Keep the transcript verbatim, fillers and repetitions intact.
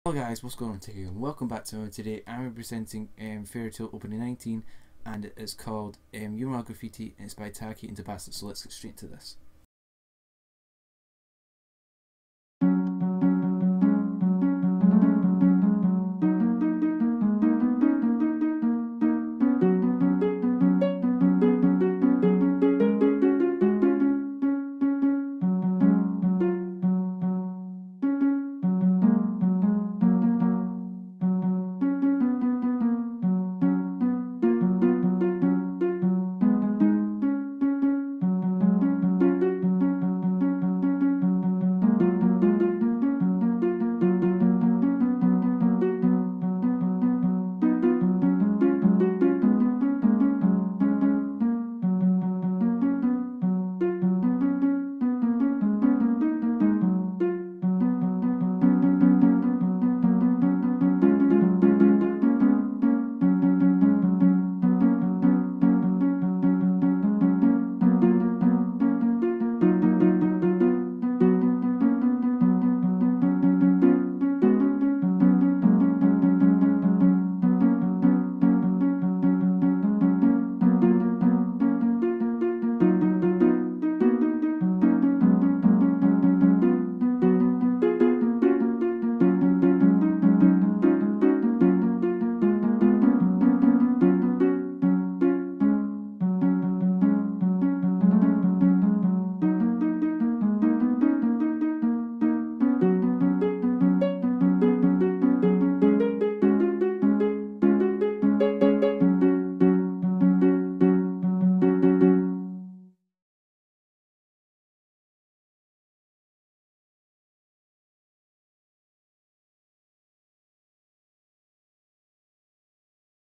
Hello guys, what's going on? Tackey and welcome back to me. Today I'm presenting um, Fairy Tale Opening nineteen, and it's called um, Yumeiro Graffiti, and it's by Tackey and Tsubasa. So let's get straight to this.